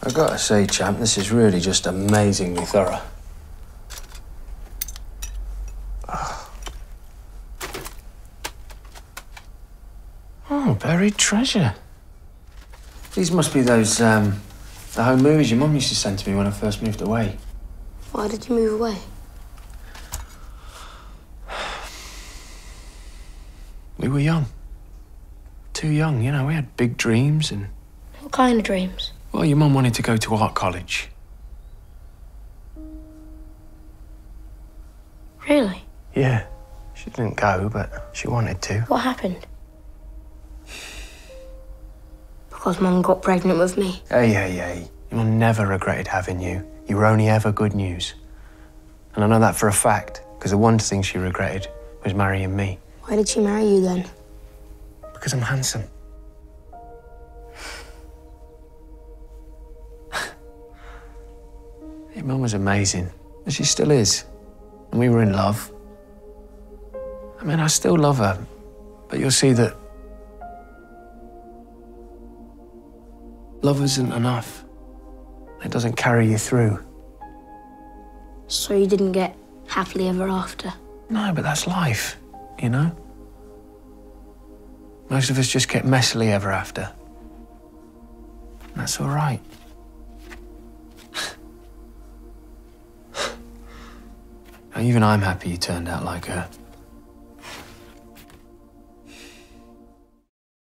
I've got to say, champ, this is really just amazingly thorough. Oh, buried treasure. These must be those, the home movies your mum used to send to me when I first moved away. Why did you move away? We were young. Too young, you know, we had big dreams and... What kind of dreams? Well, your mum wanted to go to art college. Really? Yeah. She didn't go, but she wanted to. What happened? Because Mum got pregnant with me. Hey. Your mum never regretted having you. You were only ever good news. And I know that for a fact, because the one thing she regretted was marrying me. Why did she marry you then? Because I'm handsome. Your mum was amazing, and she still is. And we were in love. I mean, I still love her, but you'll see that love isn't enough. It doesn't carry you through. So you didn't get happily ever after? No, but that's life, you know? Most of us just get messily ever after. That's all right. Even I'm happy you turned out like her.